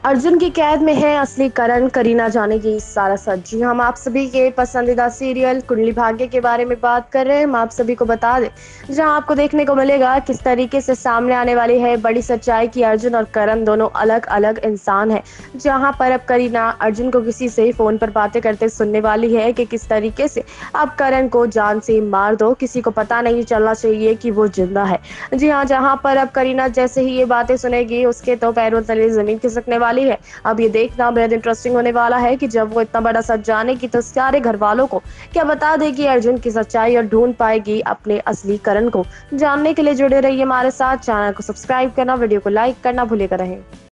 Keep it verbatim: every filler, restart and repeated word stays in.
अर्जुन की कैद में है असली करण, करीना जानेगी सारा सच। जी हम आप सभी के पसंदीदा सीरियल कुंडली भाग्य के बारे में बात कर रहे हैं। हम आप सभी को बता दें, जहां आपको देखने को मिलेगा किस तरीके से सामने आने वाली है बड़ी सच्चाई की अर्जुन और करण दोनों अलग अलग इंसान हैं। जहां पर अब करीना अर्जुन को किसी से फोन पर बातें करते सुनने वाली है कि किस तरीके से अब करण को जान से मार दो, किसी को पता नहीं चलना चाहिए कि वो जिंदा है। जी हाँ, जहां पर अब करीना जैसे ही ये बातें सुनेगी उसके तो पैरों तले जमीन खिसकने वाली है। अब ये देखना बेहद इंटरेस्टिंग होने वाला है कि जब वो इतना बड़ा सच जानेगी तो सारे घर वालों को क्या बता देगी अर्जुन की सच्चाई और ढूंढ पाएगी अपने असली करण को। जानने के लिए जुड़े रहिए हमारे साथ, चैनल को सब्सक्राइब करना, वीडियो को लाइक करना भूलेगा रहे।